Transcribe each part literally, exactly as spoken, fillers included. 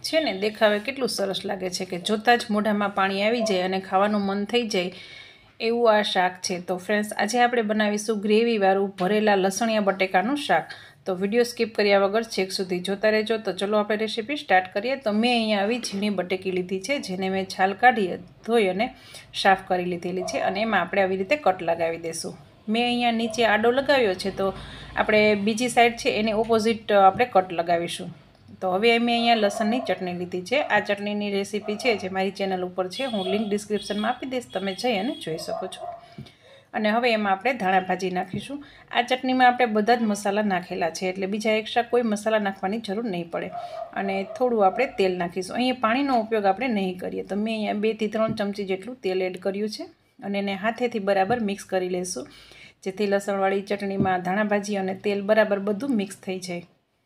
છે ને દેખાવે કેટલું સરસ લાગે છે કે જોતાં જ મોઢામાં પાણી આવી જાય અને ખાવાનું મન થઈ જાય એવું આ શાક છે। તો ફ્રેન્ડ્સ આજે આપણે બનાવીશું ગ્રેવીવાળું ભરેલા લસણિયા બટેકાનું શાક। તો વિડીયો સ્કીપ કર્યા વગર છેક સુધી જોતા રહેજો। તો ચલો આપણે રેસીપી સ્ટાર્ટ કરીએ। તો મેં અહીંયા આવી ઝીણી બટેકી લીધી છે જેને મેં છાલ કાઢી ધોઈ અને સાફ કરી લીધેલી છે અને એમાં આપણે આવી રીતે કટ લગાવી દઈશું। મેં અહીંયા નીચે આડો લગાવ્યો છે તો આપણે બીજી સાઈડ છે એને ઓપોઝિટ આપણે કટ લગાવીશું। તો હવે મેં અહીંયા લસણની ચટણી લીધી છે। આ ચટણીની રેસીપી છે જે મારી ચેનલ ઉપર છે, હું લિંક ડિસ્ક્રિપ્શનમાં આપી દઈશ, તમે જઈ અને જોઈ શકો છો। અને હવે એમાં આપણે ધાણા ભાજી નાખીશું। આ ચટણીમાં આપણે બધા જ મસાલા નાખેલા છે એટલે બીજા એક્સ્ટ્રા કોઈ મસાલા નાખવાની જરૂર નહીં પડે। અને થોડું આપણે તેલ નાખીશું। અહીંયા પાણીનો ઉપયોગ આપણે નહીં કરીએ। તો મેં અહીંયા બેથી ત્રણ ચમચી જેટલું તેલ એડ કર્યું છે અને એને હાથેથી બરાબર મિક્સ કરી લઈશું જેથી લસણવાળી ચટણીમાં ધાણા ભાજી અને તેલ બરાબર બધું મિક્સ થઈ જાય।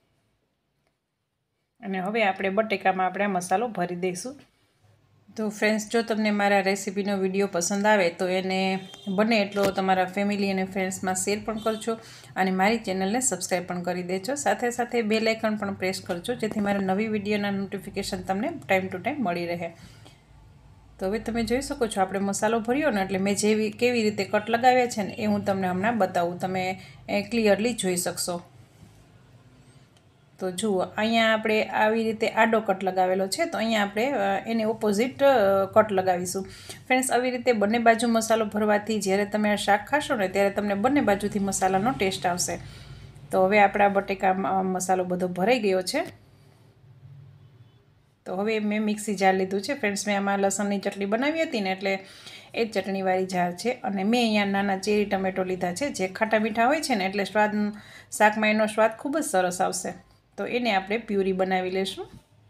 અને હવે આપણે બટેકામાં આપણે મસાલો ભરી દઈશું। તો ફ્રેન્ડ્સ, જો તમને મારા રેસીપીનો વિડીયો પસંદ આવે તો એને બને એટલો તમારા ફેમિલી અને ફ્રેન્ડ્સમાં શેર પણ કરજો અને મારી ચેનલને સબસ્ક્રાઈબ પણ કરી દેજો। સાથે સાથે બેલ આઇકન પણ પ્રેસ કરજો જેથી મારા નવી વિડીયોના નોટિફિકેશન તમને ટાઈમ ટુ ટાઈમ મળી રહે। તો હવે તમે જોઈ શકો છો આપણે મસાલો ભર્યો ને એટલે મેં જેવી કેવી રીતે કટ લગાવ્યા છે ને એ હું તમને હમણાં બતાવું, તમે ક્લિયરલી જોઈ શકશો। તો જુઓ અહીંયા આપણે આવી રીતે આડો કટ લગાવેલો છે તો અહીંયા આપણે એને ઓપોઝિટ કટ લગાવીશું। ફ્રેન્ડ્સ, આવી રીતે બંને બાજુ મસાલો ભરવાથી જ્યારે તમે આ શાક ખાશો ને ત્યારે તમને બંને બાજુથી મસાલાનો ટેસ્ટ આવશે। તો હવે આપણા બટેકા મસાલો બધો ભરાઈ ગયો છે। તો હવે મેં મિક્સી જાર લીધું છે। ફ્રેન્ડ્સ, મેં આમાં લસણની ચટણી બનાવી હતી ને એટલે એ જ ચટણીવાળી જાર છે અને મેં અહીંયા નાના ચેરી ટમેટો લીધા છે જે ખાટા મીઠા હોય છે ને એટલે સ્વાદ શાકમાં એનો સ્વાદ ખૂબ જ સરસ આવશે। તો એને આપણે પ્યુરી બનાવી લઈશું।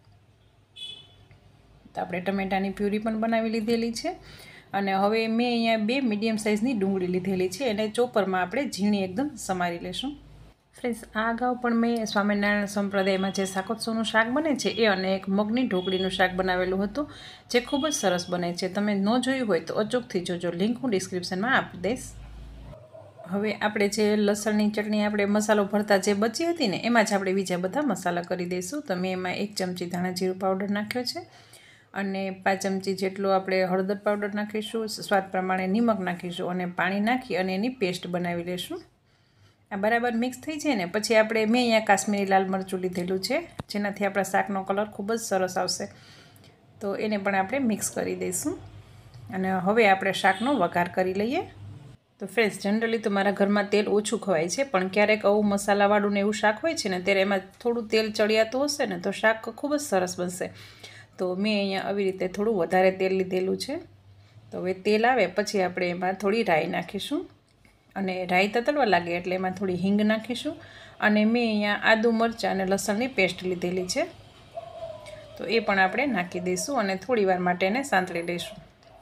તો આપણે ટમેટાની પ્યુરી પણ બનાવી લીધેલી છે અને હવે મેં અહીંયા બે મીડિયમ સાઇઝની ડુંગળી લીધેલી છે એને ચોપરમાં આપણે ઝીણી એકદમ સમારી લઈશું। ફ્રેન્ડ્સ, આ અગાઉ પણ મેં સ્વામિનારાયણ સંપ્રદાયમાં જે શાકોત્સવનું શાક બને છે એ અને એક મગની ઢોકળીનું શાક બનાવેલું હતું જે ખૂબ જ સરસ બને છે। તમે ન જોયું હોય તો અચૂકથી જોજો, લિંક હું ડિસ્ક્રિપ્શનમાં આપી દઈશ। હવે આપણે જે લસણની ચટણી આપણે મસાલો ભરતા જે બચી હતી ને એમાં જ આપણે બીજા બધા મસાલા કરી દઈશું। તો મેં એમાં એક ચમચી ધાણા જીરું પાવડર નાખ્યો છે અને પાંચ ચમચી જેટલો આપણે હળદર પાવડર નાખીશું, સ્વાદ પ્રમાણે નિમક નાખીશું અને પાણી નાખી અને એની પેસ્ટ બનાવી લઈશું। આ બરાબર મિક્સ થઈ જાય ને પછી આપણે મેં અહીંયા કાશ્મીરી લાલ મરચું લીધેલું છે જેનાથી આપણા શાકનો કલર ખૂબ જ સરસ આવશે। તો એને પણ આપણે મિક્સ કરી દઈશું અને હવે આપણે શાકનો વઘાર કરી લઈએ। તો ફ્રેન્ડ્સ, જનરલી તો મારા ઘરમાં તેલ ઓછું ખવાય છે પણ ક્યારેક આવું મસાલાવાળું ને એવું શાક હોય છે ને ત્યારે એમાં થોડું તેલ ચડિયાતું હશે ને તો શાક ખૂબ જ સરસ બનશે। તો મેં અહીંયા આવી રીતે થોડું વધારે તેલ લીધેલું છે। તો હવે તેલ આવે પછી આપણે એમાં થોડી રાઈ નાખીશું અને રાઈ તતડવા લાગે એટલે એમાં થોડી હિંગ નાખીશું અને મેં અહીંયા આદુ મરચાં અને લસણની પેસ્ટ લીધેલી છે તો એ પણ આપણે નાખી દઈશું અને થોડી વાર માટે એને સાંતળી લઈશું।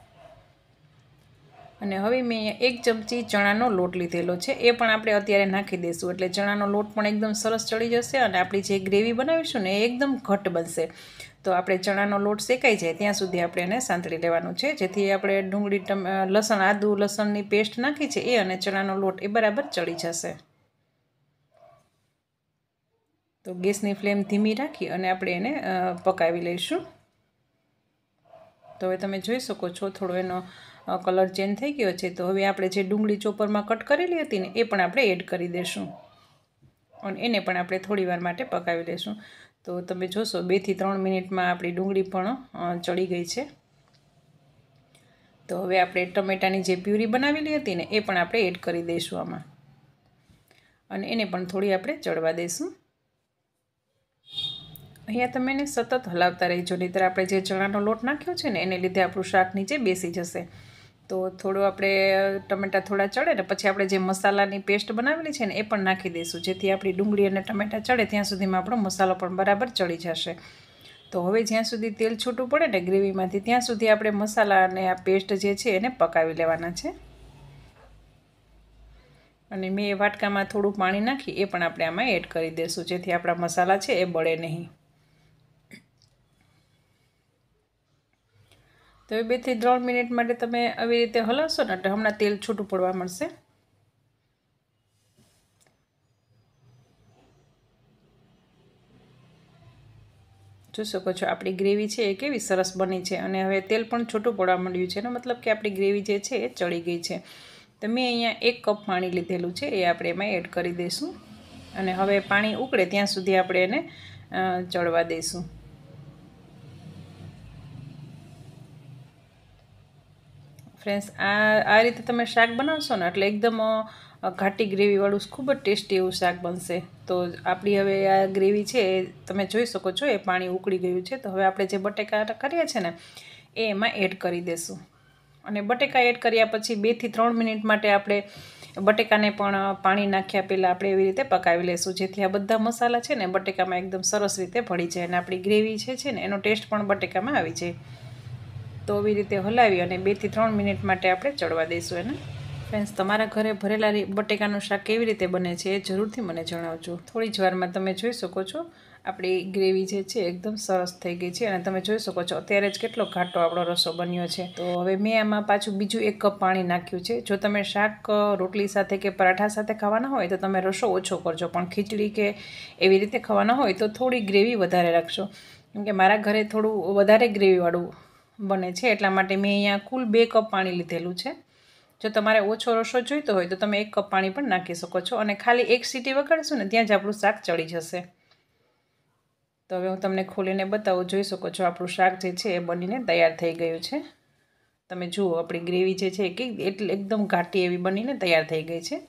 અને હવે મેં અહીંયા એક ચમચી ચણાનો લોટ લીધેલો છે એ પણ આપણે અત્યારે નાખી દઈશું એટલે ચણાનો લોટ પણ એકદમ સરસ ચડી જશે અને આપણી જે ગ્રેવી બનાવીશું ને એ એકદમ ઘટ બનશે। તો આપણે ચણાનો લોટ શેકાઈ જાય ત્યાં સુધી આપણે એને સાંતળી લેવાનું છે જેથી આપણે ડુંગળી ટમ લસણ આદુ લસણની પેસ્ટ નાખી છે એ અને ચણાનો લોટ એ બરાબર ચડી જશે। તો ગેસની ફ્લેમ ધીમી રાખી અને આપણે એને પકાવી લઈશું। તો હવે તમે જોઈ શકો છો થોડો એનો કલર ચેન્જ થઈ ગયો છે। તો હવે આપણે જે ડુંગળી ચોપરમાં કટ કરેલી હતી ને એ પણ આપણે એડ કરી દઈશું અને એને પણ આપણે થોડી વાર માટે પકાવી લઈશું। તો તમે જોશો બેથી ત્રણ મિનિટમાં આપણી ડુંગળી પણ ચડી ગઈ છે। તો હવે આપણે ટમેટાની જે પ્યુરી બનાવેલી હતી ને એ પણ આપણે એડ કરી દઈશું આમાં અને એને પણ થોડી આપણે ચડવા દઈશું। અહીંયા તમે એને સતત હલાવતા રહેજો નહીંતર આપણે જે ચણાનો લોટ નાખ્યો છે ને એને લીધે આપણું શાક નીચે બેસી જશે। તો થોડું આપણે ટમેટાં થોડા ચડે ને પછી આપણે જે મસાલાની પેસ્ટ બનાવેલી છે ને એ પણ નાખી દઈશું જેથી આપણી ડુંગળી અને ટમેટાં ચડે ત્યાં સુધીમાં આપણો મસાલો પણ બરાબર ચડી જશે। તો હવે જ્યાં સુધી તેલ છૂટું પડે ને ગ્રેવીમાંથી ત્યાં સુધી આપણે મસાલા અને આ પેસ્ટ જે છે એને પકાવી લેવાના છે અને મેં એ વાટકામાં થોડું પાણી નાખી એ પણ આપણે આમાં એડ કરી દઈશું જેથી આપણા મસાલા છે એ બળે નહીં। તો બે થી ત્રણ મિનિટ માટે તમે આવી રીતે હલાવશો ને એટલે હમણાં તેલ છૂટું પડવા મળશે। જોઈ શકો છો આપણી ગ્રેવી છે એ કેવી સરસ બની છે અને હવે તેલ પણ છૂટું પડવા માંડ્યું છે. એનો મતલબ કે આપણી ગ્રેવી જે છે એ ચડી ગઈ છે. તો મેં અહીંયા એક કપ પાણી લીધેલું છે, એ આપણે એમાં એડ કરી દઈશું અને હવે પાણી ઉકળે ત્યાં સુધી આપણે એને ચડવા દઈશું. ફ્રેન્ડ્સ, આ આ રીતે તમે શાક બનાવશો ને એટલે એકદમ ઘાટી ગ્રેવીવાળું ખૂબ જ ટેસ્ટી એવું શાક બનશે. તો આપણી હવે આ ગ્રેવી છે એ તમે જોઈ શકો છો એ પાણી ઉકળી ગયું છે. તો હવે આપણે જે બટેકા કર્યા છે ને એ એમાં એડ કરી દઈશું અને બટેકા એડ કર્યા પછી બેથી ત્રણ મિનિટ માટે આપણે બટેકાને પણ પાણી નાખ્યા પહેલાં આપણે એવી રીતે પકાવી લઈશું, જેથી આ બધા મસાલા છે ને બટેકામાં એકદમ સરસ રીતે ભળી જાય અને આપણી ગ્રેવી છે છે ને એનો ટેસ્ટ પણ બટેકામાં આવી જાય. તો આવી રીતે હલાવી અને બેથી ત્રણ મિનિટ માટે આપણે ચડવા દઈશું એને. ફ્રેન્ડ્સ, તમારા ઘરે ભરેલા બટેકાનું શાક કેવી રીતે બને છે એ જરૂરથી મને જણાવજો. થોડી જ વારમાં તમે જોઈ શકો છો આપણી ગ્રેવી જે છે એકદમ સરસ થઈ ગઈ છે અને તમે જોઈ શકો છો અત્યારે જ કેટલો ઘાટો આપણો રસો બન્યો છે. તો હવે મેં આમાં પાછું બીજું એક કપ પાણી નાખ્યું છે. જો તમે શાક રોટલી સાથે કે પરાઠા સાથે ખાવાના હોય તો તમે રસો ઓછો કરજો, પણ ખીચડી કે એવી રીતે ખાવાના હોય તો થોડી ગ્રેવી વધારે રાખશો. કેમ કે મારા ઘરે થોડું વધારે ગ્રેવીવાળું બને છે એટલા માટે મેં અહીંયા કુલ બે કપ પાણી લીધેલું છે. જો તમારે ઓછો રસો જોઈતો હોય તો તમે એક કપ પાણી પણ નાખી શકો છો અને ખાલી એક સીટી વગાડશું ને ત્યાં જ આપણું શાક ચડી જશે. તો હવે હું તમને ખોલીને બતાવું. જોઈ શકો છો આપણું શાક જે છે એ બનીને તૈયાર થઈ ગયું છે. તમે જુઓ આપણી ગ્રેવી જે છે કે એટલે એકદમ ઘાટી એવી બનીને તૈયાર થઈ ગઈ છે.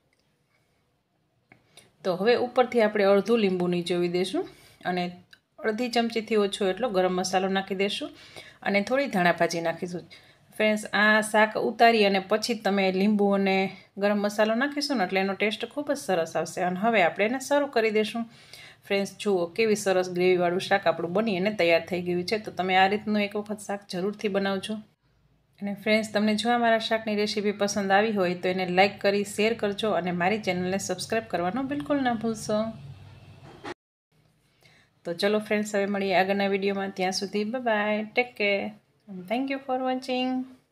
તો હવે ઉપરથી આપણે અડધું લીંબુ નીચોવી દઈશું અને અડધી ચમચીથી ઓછો એટલો ગરમ મસાલો નાખી દઈશું અને થોડી ધાણા ભાજી નાખીશું. ફ્રેન્ડ્સ, આ શાક ઉતારી અને પછી તમે લીંબુ અને ગરમ મસાલો નાખીશું ને એટલે એનો ટેસ્ટ ખૂબ જ સરસ આવશે અને હવે આપણે એને સર્વ કરી દઈશું. ફ્રેન્ડ્સ, જુઓ કેવી સરસ ગ્રેવીવાળું શાક આપણું બની અને તૈયાર થઈ ગયું છે. તો તમે આ રીતનું એક વખત શાક જરૂરથી બનાવજો. અને ફ્રેન્ડ્સ, તમને જો મારા શાકની રેસીપી પસંદ આવી હોય તો એને લાઇક કરી શેર કરજો અને મારી ચેનલને સબસ્ક્રાઈબ કરવાનું બિલકુલ ના ભૂલશો. તો ચલો ફ્રેન્ડ્સ, હવે મળીએ આગળના વિડીયોમાં. ત્યાં સુધી bye bye, take care, thank you for watching.